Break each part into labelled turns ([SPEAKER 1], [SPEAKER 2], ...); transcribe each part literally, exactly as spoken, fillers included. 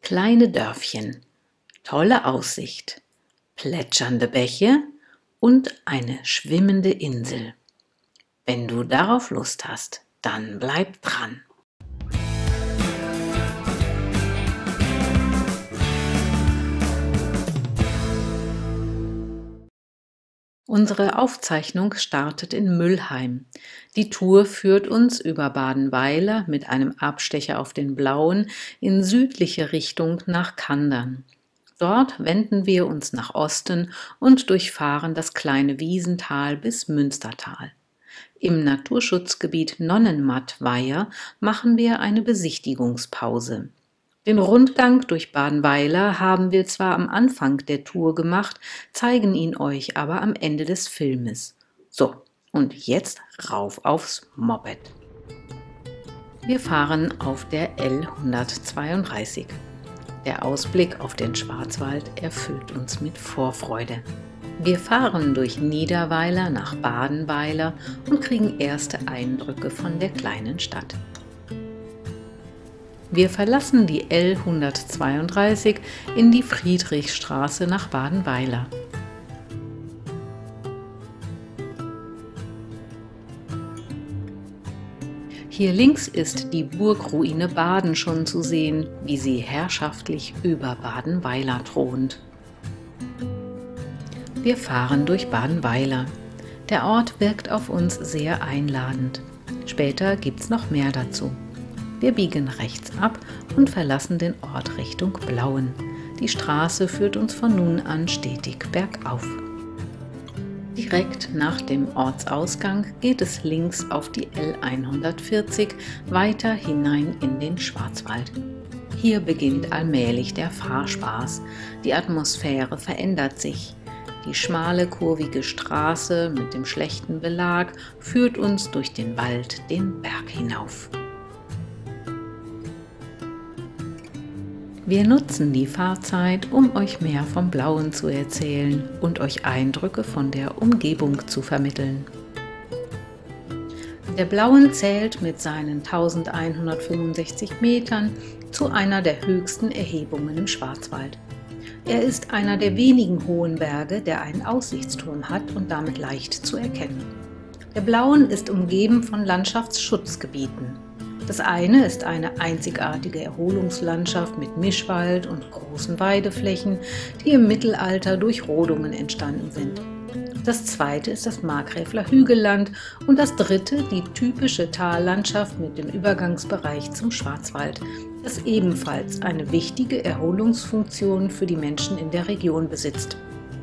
[SPEAKER 1] kleine Dörfchen, tolle Aussicht, plätschernde Bäche und eine schwimmende Insel. Wenn du darauf Lust hast, dann bleib dran. Unsere Aufzeichnung startet in Müllheim. Die Tour führt uns über Badenweiler mit einem Abstecher auf den Blauen in südliche Richtung nach Kandern. Dort wenden wir uns nach Osten und durchfahren das kleine Wiesental bis Münstertal. Im Naturschutzgebiet Nonnenmatt-Weiher machen wir eine Besichtigungspause. Den Rundgang durch Badenweiler haben wir zwar am Anfang der Tour gemacht, zeigen ihn euch aber am Ende des Filmes. So, und jetzt rauf aufs Moped. Wir fahren auf der L hundertzweiunddreißig. Der Ausblick auf den Schwarzwald erfüllt uns mit Vorfreude. Wir fahren durch Niederweiler nach Badenweiler und kriegen erste Eindrücke von der kleinen Stadt. Wir verlassen die L hundertzweiunddreißig in die Friedrichstraße nach Badenweiler. Hier links ist die Burgruine Baden schon zu sehen, wie sie herrschaftlich über Badenweiler thront. Wir fahren durch Badenweiler. Der Ort wirkt auf uns sehr einladend. Später gibt's noch mehr dazu. Wir biegen rechts ab und verlassen den Ort Richtung Blauen. Die Straße führt uns von nun an stetig bergauf. Direkt nach dem Ortsausgang geht es links auf die L hundertvierzig weiter hinein in den Schwarzwald. Hier beginnt allmählich der Fahrspaß. Die Atmosphäre verändert sich. Die schmale, kurvige Straße mit dem schlechten Belag führt uns durch den Wald den Berg hinauf. Wir nutzen die Fahrzeit, um euch mehr vom Blauen zu erzählen und euch Eindrücke von der Umgebung zu vermitteln. Der Blauen zählt mit seinen eintausendeinhundertfünfundsechzig Metern zu einer der höchsten Erhebungen im Schwarzwald. Er ist einer der wenigen hohen Berge, der einen Aussichtsturm hat und damit leicht zu erkennen. Der Blauen ist umgeben von Landschaftsschutzgebieten. Das eine ist eine einzigartige Erholungslandschaft mit Mischwald und großen Weideflächen, die im Mittelalter durch Rodungen entstanden sind. Das zweite ist das Markgräfler Hügelland und das dritte die typische Tallandschaft mit dem Übergangsbereich zum Schwarzwald, das ebenfalls eine wichtige Erholungsfunktion für die Menschen in der Region besitzt.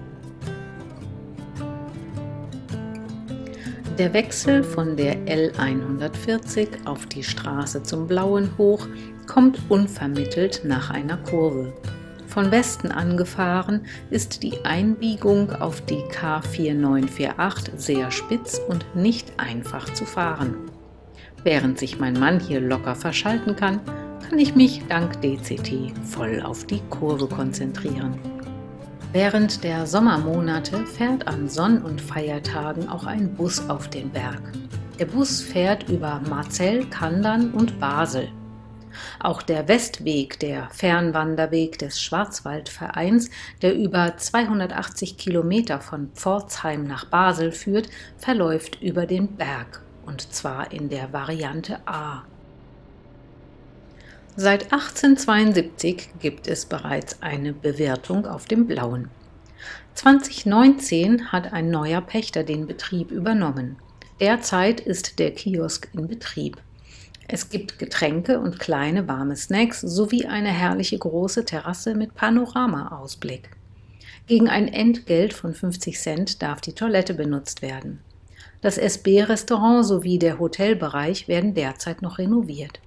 [SPEAKER 1] Der Wechsel von der L hundertvierzig auf die Straße zum Blauen hoch kommt unvermittelt nach einer Kurve. Von Westen angefahren ist die Einbiegung auf die K vier neun vier acht sehr spitz und nicht einfach zu fahren. Während sich mein Mann hier locker verschalten kann, kann ich mich dank D C T voll auf die Kurve konzentrieren. Während der Sommermonate fährt an Sonn- und Feiertagen auch ein Bus auf den Berg. Der Bus fährt über Marzell, Kandern und Basel. Auch der Westweg, der Fernwanderweg des Schwarzwaldvereins, der über zweihundertachtzig Kilometer von Pforzheim nach Basel führt, verläuft über den Berg, und zwar in der Variante A. Seit achtzehnhundertzweiundsiebzig gibt es bereits eine Bewirtung auf dem Blauen. zweitausendneunzehn hat ein neuer Pächter den Betrieb übernommen. Derzeit ist der Kiosk in Betrieb. Es gibt Getränke und kleine warme Snacks sowie eine herrliche große Terrasse mit Panoramaausblick. Gegen ein Entgelt von fünfzig Cent darf die Toilette benutzt werden. Das S B-Restaurant sowie der Hotelbereich werden derzeit noch renoviert.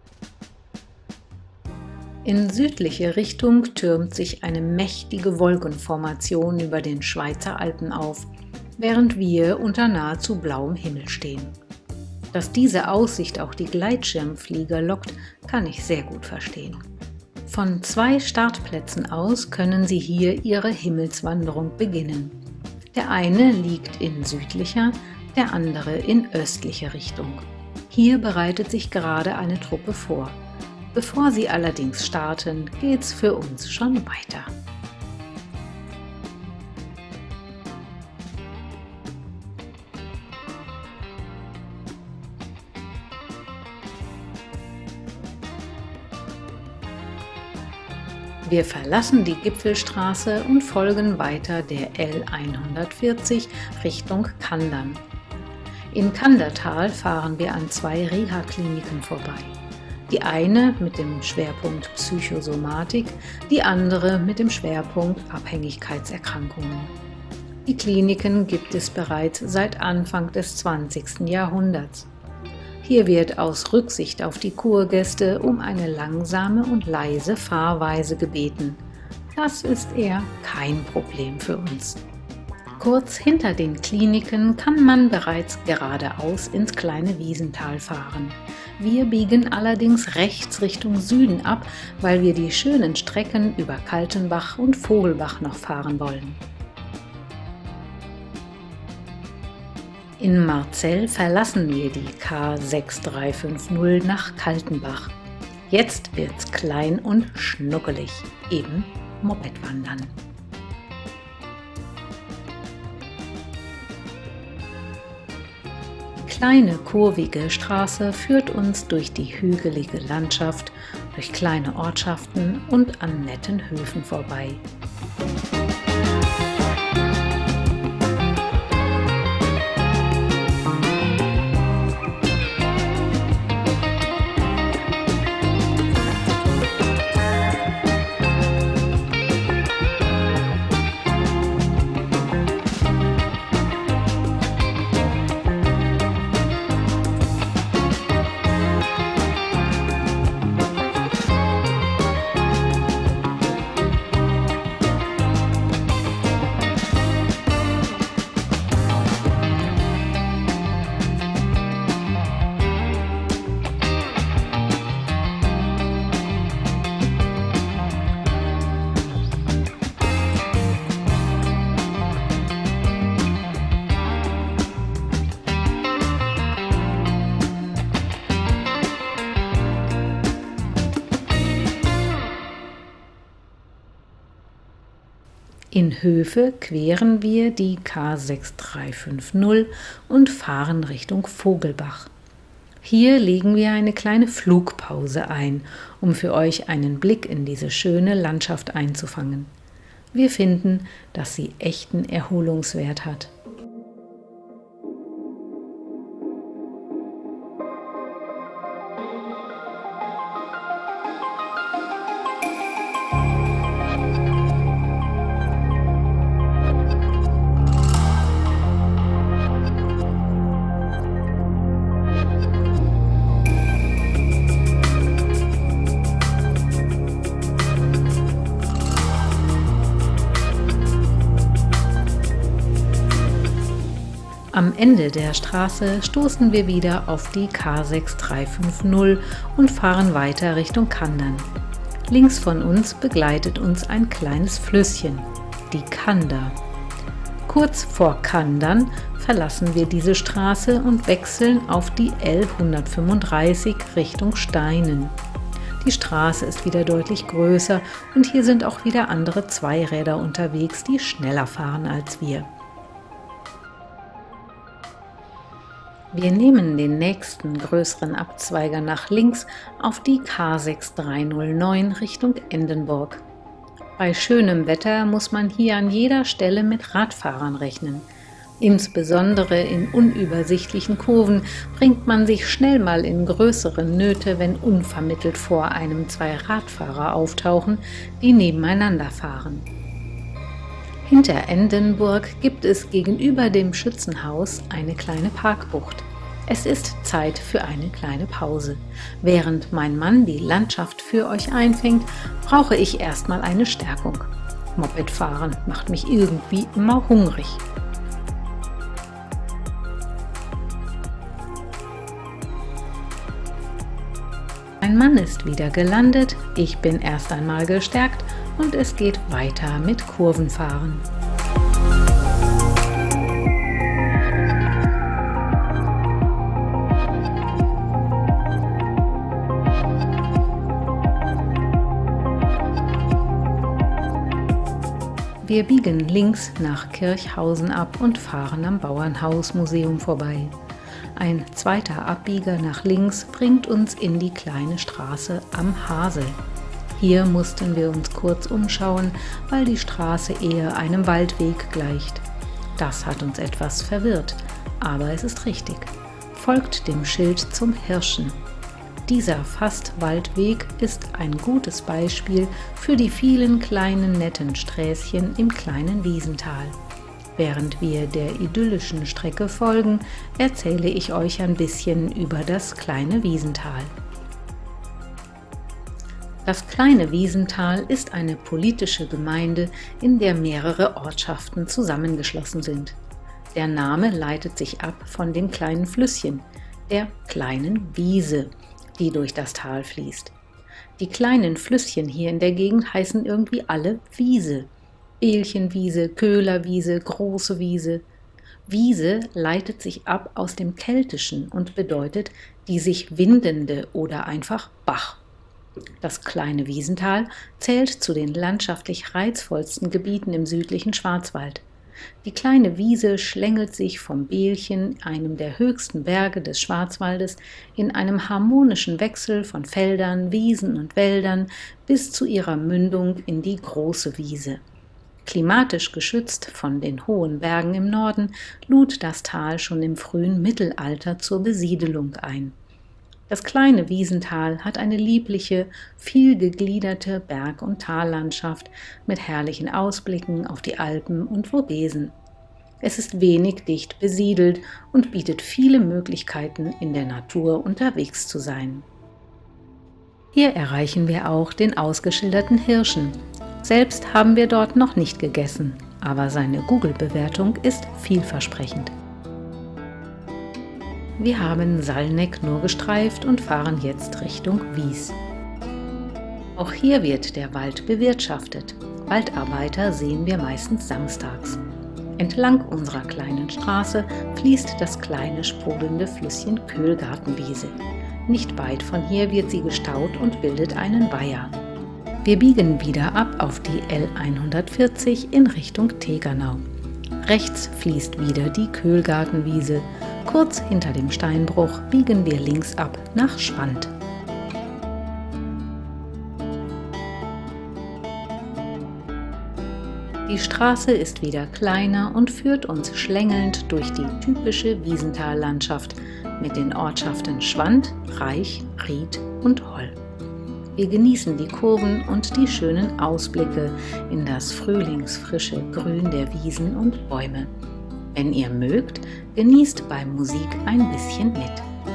[SPEAKER 1] In südliche Richtung türmt sich eine mächtige Wolkenformation über den Schweizer Alpen auf, während wir unter nahezu blauem Himmel stehen. Dass diese Aussicht auch die Gleitschirmflieger lockt, kann ich sehr gut verstehen. Von zwei Startplätzen aus können Sie hier Ihre Himmelswanderung beginnen. Der eine liegt in südlicher, der andere in östlicher Richtung. Hier bereitet sich gerade eine Truppe vor. Bevor Sie allerdings starten, geht's für uns schon weiter. Wir verlassen die Gipfelstraße und folgen weiter der L hundertvierzig Richtung Kandern. In Kandertal fahren wir an zwei Reha-Kliniken vorbei. Die eine mit dem Schwerpunkt Psychosomatik, die andere mit dem Schwerpunkt Abhängigkeitserkrankungen. Die Kliniken gibt es bereits seit Anfang des zwanzigsten Jahrhunderts. Hier wird aus Rücksicht auf die Kurgäste um eine langsame und leise Fahrweise gebeten. Das ist eher kein Problem für uns. Kurz hinter den Kliniken kann man bereits geradeaus ins kleine Wiesental fahren. Wir biegen allerdings rechts Richtung Süden ab, weil wir die schönen Strecken über Kaltenbach und Vogelbach noch fahren wollen. In Marzell verlassen wir die K sechs drei fünf null nach Kaltenbach. Jetzt wird's klein und schnuckelig, eben Mopedwandern. Die kleine kurvige Straße führt uns durch die hügelige Landschaft, durch kleine Ortschaften und an netten Höfen vorbei. In Höfe queren wir die K sechs drei fünf null und fahren Richtung Vogelbach. Hier legen wir eine kleine Flugpause ein, um für euch einen Blick in diese schöne Landschaft einzufangen. Wir finden, dass sie echten Erholungswert hat. Am Ende der Straße stoßen wir wieder auf die K sechs drei fünf null und fahren weiter Richtung Kandern. Links von uns begleitet uns ein kleines Flüsschen, die Kander. Kurz vor Kandern verlassen wir diese Straße und wechseln auf die L hundertfünfunddreißig Richtung Steinen. Die Straße ist wieder deutlich größer und hier sind auch wieder andere Zweiräder unterwegs, die schneller fahren als wir. Wir nehmen den nächsten größeren Abzweiger nach links auf die K sechs drei null neun Richtung Endenburg. Bei schönem Wetter muss man hier an jeder Stelle mit Radfahrern rechnen. Insbesondere in unübersichtlichen Kurven bringt man sich schnell mal in größere Nöte, wenn unvermittelt vor einem zwei Radfahrer auftauchen, die nebeneinander fahren. Hinter Endenburg gibt es gegenüber dem Schützenhaus eine kleine Parkbucht. Es ist Zeit für eine kleine Pause. Während mein Mann die Landschaft für euch einfängt, brauche ich erstmal eine Stärkung. Mopedfahren macht mich irgendwie immer hungrig. Mein Mann ist wieder gelandet, ich bin erst einmal gestärkt und es geht weiter mit Kurvenfahren. Wir biegen links nach Kirchhausen ab und fahren am Bauernhausmuseum vorbei. Ein zweiter Abbieger nach links bringt uns in die kleine Straße am Hasel. Hier mussten wir uns kurz umschauen, weil die Straße eher einem Waldweg gleicht. Das hat uns etwas verwirrt, aber es ist richtig. Folgt dem Schild zum Hirschen. Dieser fast Waldweg ist ein gutes Beispiel für die vielen kleinen netten Sträßchen im kleinen Wiesental. Während wir der idyllischen Strecke folgen, erzähle ich euch ein bisschen über das kleine Wiesental. Das kleine Wiesental ist eine politische Gemeinde, in der mehrere Ortschaften zusammengeschlossen sind. Der Name leitet sich ab von dem kleinen Flüsschen, der kleinen Wiese, die durch das Tal fließt. Die kleinen Flüsschen hier in der Gegend heißen irgendwie alle Wiese. Beelchenwiese, Köhlerwiese, Große Wiese. Wiese leitet sich ab aus dem Keltischen und bedeutet die sich windende oder einfach Bach. Das kleine Wiesental zählt zu den landschaftlich reizvollsten Gebieten im südlichen Schwarzwald. Die kleine Wiese schlängelt sich vom Beelchen, einem der höchsten Berge des Schwarzwaldes, in einem harmonischen Wechsel von Feldern, Wiesen und Wäldern bis zu ihrer Mündung in die Große Wiese. Klimatisch geschützt von den hohen Bergen im Norden, lud das Tal schon im frühen Mittelalter zur Besiedelung ein. Das kleine Wiesental hat eine liebliche, vielgegliederte Berg- und Tallandschaft mit herrlichen Ausblicken auf die Alpen und Vogesen. Es ist wenig dicht besiedelt und bietet viele Möglichkeiten, in der Natur unterwegs zu sein. Hier erreichen wir auch den ausgeschilderten Hirschen. Selbst haben wir dort noch nicht gegessen, aber seine Google-Bewertung ist vielversprechend. Wir haben Salneck nur gestreift und fahren jetzt Richtung Wies. Auch hier wird der Wald bewirtschaftet. Waldarbeiter sehen wir meistens samstags. Entlang unserer kleinen Straße fließt das kleine sprudelnde Flüsschen Köhlgartenwiese. Nicht weit von hier wird sie gestaut und bildet einen Weiher. Wir biegen wieder ab auf die L hundertvierzig in Richtung Tegernau. Rechts fließt wieder die Köhlgartenwiese. Kurz hinter dem Steinbruch biegen wir links ab nach Schwand. Die Straße ist wieder kleiner und führt uns schlängelnd durch die typische Wiesentallandschaft mit den Ortschaften Schwand, Reich, Ried und Holl. Wir genießen die Kurven und die schönen Ausblicke in das frühlingsfrische Grün der Wiesen und Bäume. Wenn ihr mögt, genießt bei Musik ein bisschen mit.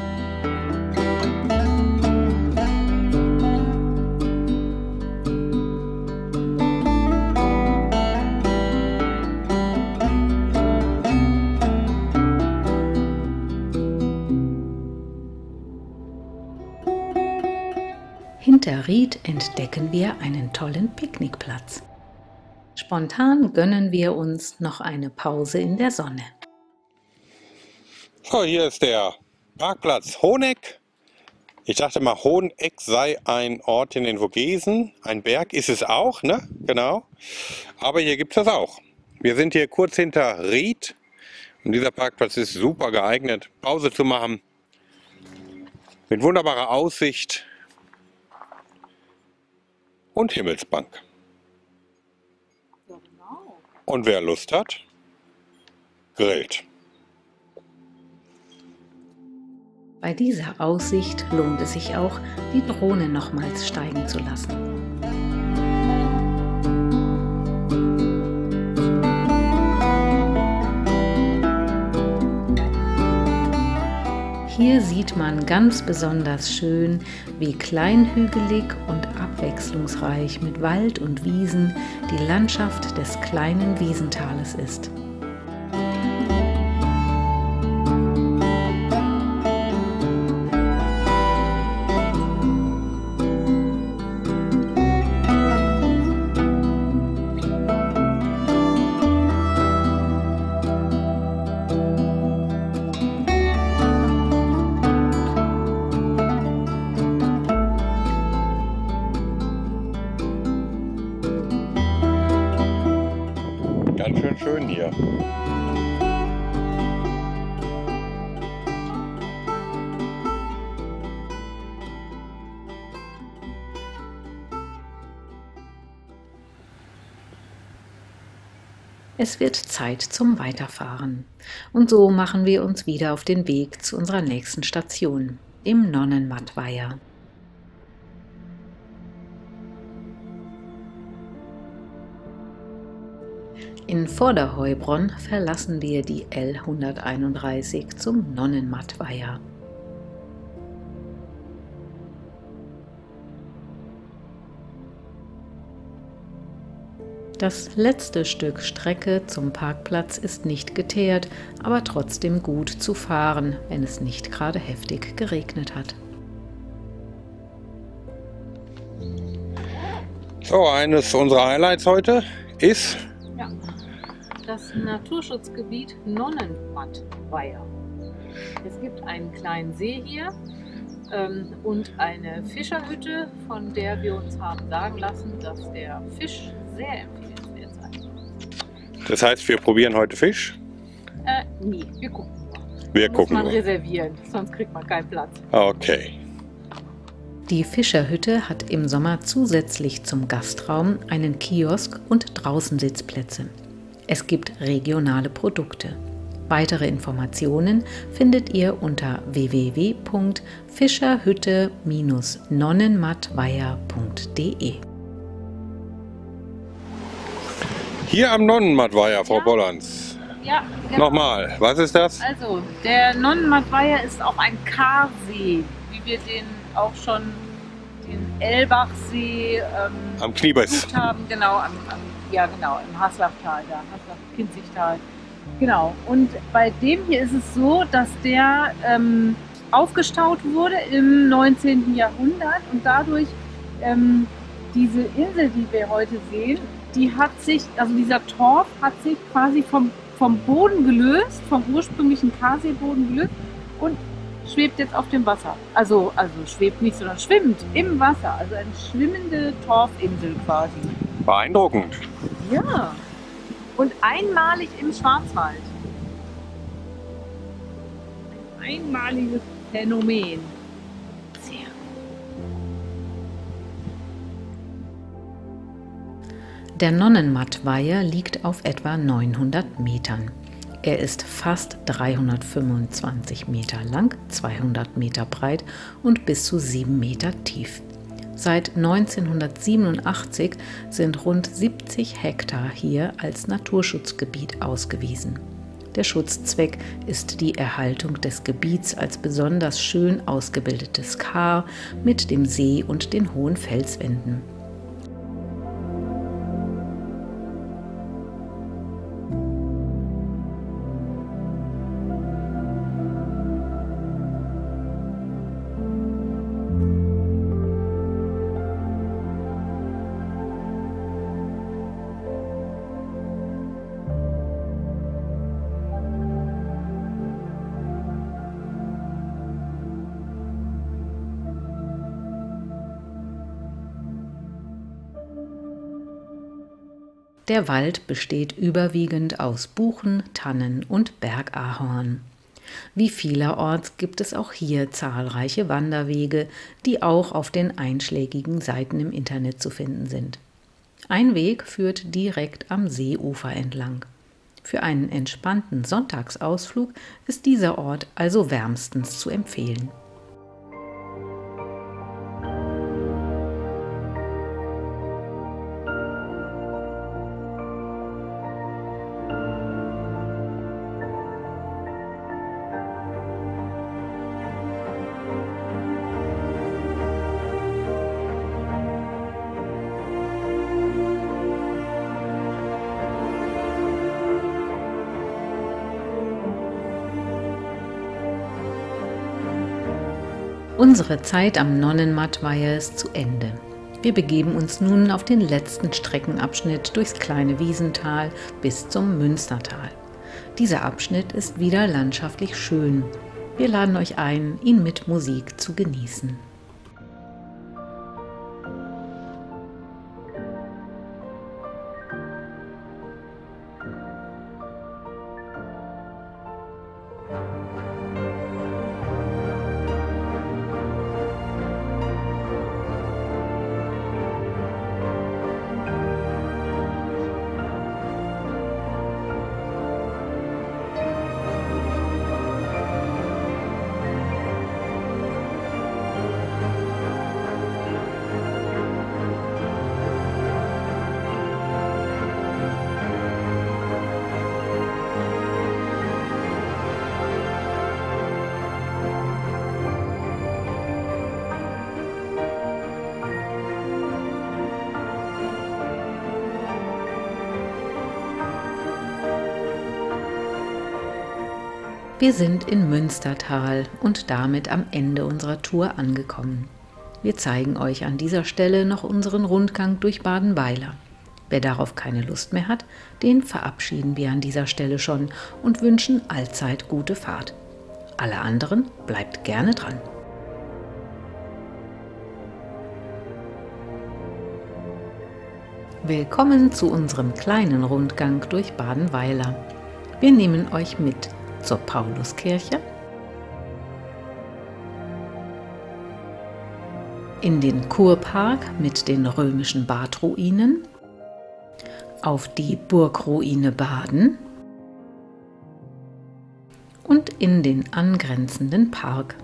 [SPEAKER 1] Hinter Ried entdecken wir einen tollen Picknickplatz. Spontan gönnen wir uns noch eine Pause in der Sonne.
[SPEAKER 2] So, hier ist der Parkplatz Honeck. Ich dachte mal, Honeck sei ein Ort in den Vogesen. Ein Berg ist es auch, ne? Genau. Aber hier gibt es das auch. Wir sind hier kurz hinter Ried. Und dieser Parkplatz ist super geeignet, Pause zu machen. Mit wunderbarer Aussicht und Himmelsbank. Und wer Lust hat, grillt.
[SPEAKER 1] Bei dieser Aussicht lohnt es sich auch, die Drohne nochmals steigen zu lassen. Hier sieht man ganz besonders schön, wie kleinhügelig und abwechslungsreich mit Wald und Wiesen die Landschaft des kleinen Wiesentales ist.
[SPEAKER 2] Ganz schön schön hier.
[SPEAKER 1] Es wird Zeit zum Weiterfahren. Und so machen wir uns wieder auf den Weg zu unserer nächsten Station, dem Nonnenmattweiher. In Vorderheubronn verlassen wir die L hunderteinunddreißig zum Nonnenmattweiher. Das letzte Stück Strecke zum Parkplatz ist nicht geteert, aber trotzdem gut zu fahren, wenn es nicht gerade heftig geregnet hat.
[SPEAKER 2] So, eines unserer Highlights heute ist
[SPEAKER 1] Ja, das Naturschutzgebiet Nonnenmattweiher. Es gibt einen kleinen See hier ähm, und eine Fischerhütte, von der wir uns haben sagen lassen, dass der Fisch sehr empfehlenswert sein soll.
[SPEAKER 2] Das heißt, wir probieren heute Fisch?
[SPEAKER 1] Äh, nee, wir gucken nur.
[SPEAKER 2] Wir
[SPEAKER 1] Muss
[SPEAKER 2] gucken
[SPEAKER 1] man
[SPEAKER 2] nur.
[SPEAKER 1] reservieren, sonst kriegt man keinen Platz.
[SPEAKER 2] Okay.
[SPEAKER 1] Die Fischerhütte hat im Sommer zusätzlich zum Gastraum einen Kiosk und Draußensitzplätze. Es gibt regionale Produkte. Weitere Informationen findet ihr unter w w w punkt fischerhütte Bindestrich nonnenmattweiher punkt de.
[SPEAKER 2] Hier am Nonnenmattweiher, Frau
[SPEAKER 1] Ja.
[SPEAKER 2] Bollands.
[SPEAKER 1] Ja, genau.
[SPEAKER 2] Nochmal, was ist das?
[SPEAKER 1] Also, der Nonnenmattweiher ist auch ein Karsee, wie wir den auch schon, den Elbachsee ähm,
[SPEAKER 2] Am Kniebiss.
[SPEAKER 1] besucht haben, genau, am, am, ja genau, im Haslachtal, da, Haslach-Kinzigtal. Genau, und bei dem hier ist es so, dass der ähm, aufgestaut wurde im neunzehnten Jahrhundert und dadurch ähm, diese Insel, die wir heute sehen, die hat sich, also dieser Torf hat sich quasi vom, vom Boden gelöst, vom ursprünglichen Karseeboden gelöst und schwebt jetzt auf dem Wasser. Also, also schwebt nicht, sondern schwimmt im Wasser. Also eine schwimmende Torfinsel quasi.
[SPEAKER 2] Beeindruckend.
[SPEAKER 1] Ja. Und einmalig im Schwarzwald. Ein einmaliges Phänomen. Sehr. Der Nonnenmattweiher liegt auf etwa neunhundert Metern. Er ist fast dreihundertfünfundzwanzig Meter lang, zweihundert Meter breit und bis zu sieben Meter tief. Seit neunzehnhundertsiebenundachtzig sind rund siebzig Hektar hier als Naturschutzgebiet ausgewiesen. Der Schutzzweck ist die Erhaltung des Gebiets als besonders schön ausgebildetes Kar mit dem See und den hohen Felswänden. Der Wald besteht überwiegend aus Buchen, Tannen und Bergahorn. Wie vielerorts gibt es auch hier zahlreiche Wanderwege, die auch auf den einschlägigen Seiten im Internet zu finden sind. Ein Weg führt direkt am Seeufer entlang. Für einen entspannten Sonntagsausflug ist dieser Ort also wärmstens zu empfehlen. Unsere Zeit am Nonnenmattweiher ist zu Ende. Wir begeben uns nun auf den letzten Streckenabschnitt durchs kleine Wiesental bis zum Münstertal. Dieser Abschnitt ist wieder landschaftlich schön. Wir laden euch ein, ihn mit Musik zu genießen. Wir sind in Münstertal und damit am Ende unserer Tour angekommen. Wir zeigen euch an dieser Stelle noch unseren Rundgang durch Badenweiler. Wer darauf keine Lust mehr hat, den verabschieden wir an dieser Stelle schon und wünschen allzeit gute Fahrt. Alle anderen bleibt gerne dran. Willkommen zu unserem kleinen Rundgang durch Badenweiler. Wir nehmen euch mit zur Pauluskirche, in den Kurpark mit den römischen Badruinen, auf die Burgruine Baden und in den angrenzenden Park.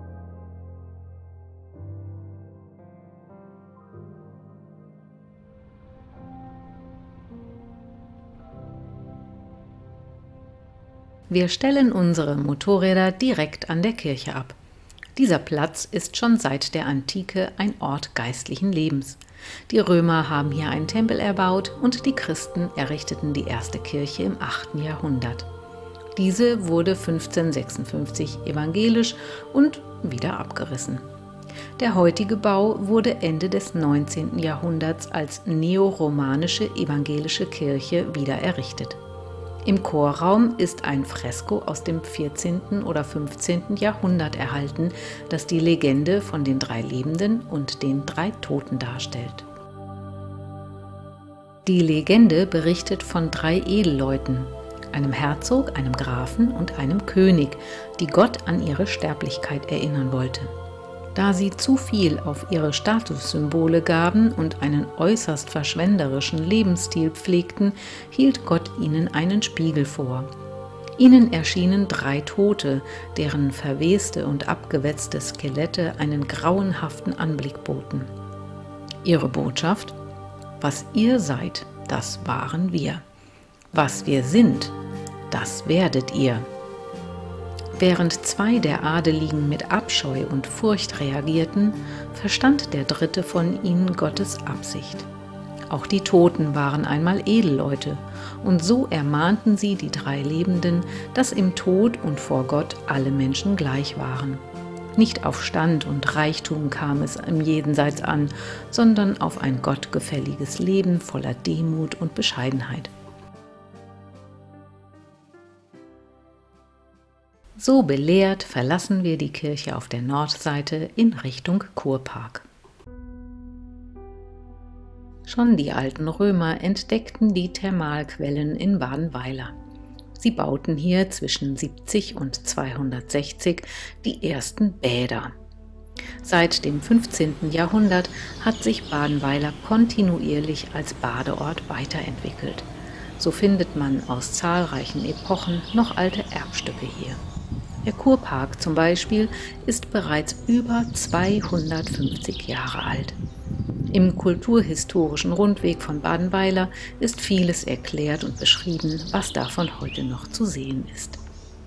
[SPEAKER 1] Wir stellen unsere Motorräder direkt an der Kirche ab. Dieser Platz ist schon seit der Antike ein Ort geistlichen Lebens. Die Römer haben hier einen Tempel erbaut und die Christen errichteten die erste Kirche im achten Jahrhundert. Diese wurde fünfzehnhundertsechsundfünfzig evangelisch und wieder abgerissen. Der heutige Bau wurde Ende des neunzehnten Jahrhunderts als neoromanische evangelische Kirche wieder errichtet. Im Chorraum ist ein Fresko aus dem vierzehnten oder fünfzehnten Jahrhundert erhalten, das die Legende von den drei Lebenden und den drei Toten darstellt. Die Legende berichtet von drei Edelleuten, einem Herzog, einem Grafen und einem König, die Gott an ihre Sterblichkeit erinnern wollte. Da sie zu viel auf ihre Statussymbole gaben und einen äußerst verschwenderischen Lebensstil pflegten, hielt Gott ihnen einen Spiegel vor. Ihnen erschienen drei Tote, deren verweste und abgewetzte Skelette einen grauenhaften Anblick boten. Ihre Botschaft: Was ihr seid, das waren wir. Was wir sind, das werdet ihr. Während zwei der Adeligen mit Abscheu und Furcht reagierten, verstand der dritte von ihnen Gottes Absicht. Auch die Toten waren einmal Edelleute, und so ermahnten sie die drei Lebenden, dass im Tod und vor Gott alle Menschen gleich waren. Nicht auf Stand und Reichtum kam es im Jenseits an, sondern auf ein gottgefälliges Leben voller Demut und Bescheidenheit. So belehrt verlassen wir die Kirche auf der Nordseite in Richtung Kurpark. Schon die alten Römer entdeckten die Thermalquellen in Badenweiler. Sie bauten hier zwischen siebzig und zweihundertsechzig die ersten Bäder. Seit dem fünfzehnten Jahrhundert hat sich Badenweiler kontinuierlich als Badeort weiterentwickelt. So findet man aus zahlreichen Epochen noch alte Erbstücke hier. Der Kurpark zum Beispiel ist bereits über zweihundertfünfzig Jahre alt. Im kulturhistorischen Rundweg von Badenweiler ist vieles erklärt und beschrieben, was davon heute noch zu sehen ist.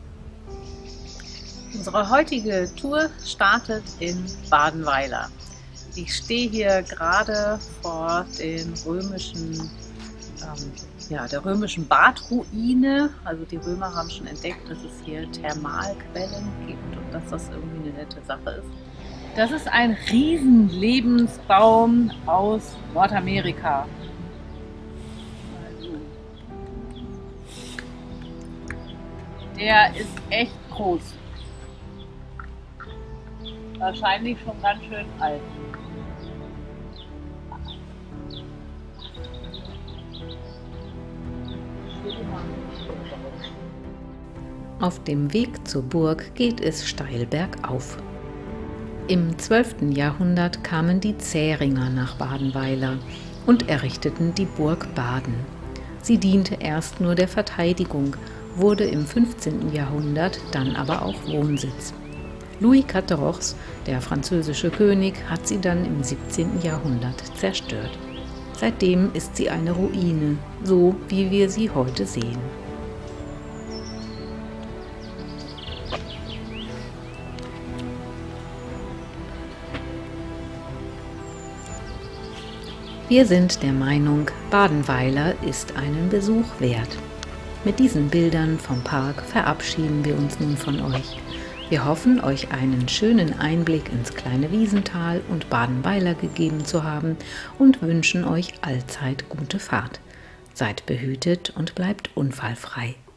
[SPEAKER 3] Unsere heutige Tour startet in Badenweiler. Ich stehe hier gerade vor den römischen ähm, Ja, der römischen Badruine. Also die Römer haben schon entdeckt, dass es hier Thermalquellen gibt und dass das irgendwie eine nette Sache ist. Das ist ein riesen Lebensbaum aus Nordamerika. Also, der ist echt groß. Wahrscheinlich schon ganz schön alt.
[SPEAKER 1] Auf dem Weg zur Burg geht es steil bergauf. Im zwölften Jahrhundert kamen die Zähringer nach Badenweiler und errichteten die Burg Baden. Sie diente erst nur der Verteidigung, wurde im fünfzehnten Jahrhundert dann aber auch Wohnsitz. Louis der Vierzehnte, der französische König, hat sie dann im siebzehnten Jahrhundert zerstört. Seitdem ist sie eine Ruine, so wie wir sie heute sehen. Wir sind der Meinung, Badenweiler ist einen Besuch wert. Mit diesen Bildern vom Park verabschieden wir uns nun von euch. Wir hoffen, euch einen schönen Einblick ins kleine Wiesental und Badenweiler gegeben zu haben und wünschen euch allzeit gute Fahrt. Seid behütet und bleibt unfallfrei.